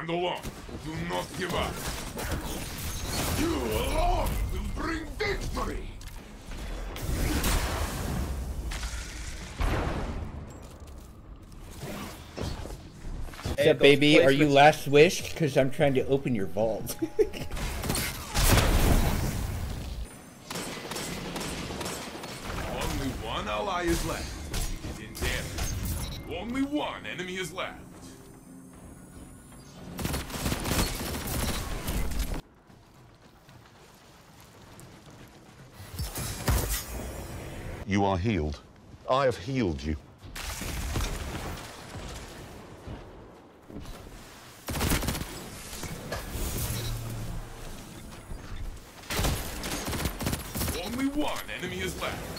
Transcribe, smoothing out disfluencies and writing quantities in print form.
stand alone. Do not give up. You alone will bring victory. What's up, baby? Are you last wished? Because I'm trying to open your vault. Only one ally is left. In damage. Only one enemy is left. You are healed. I have healed you. Only one enemy is left.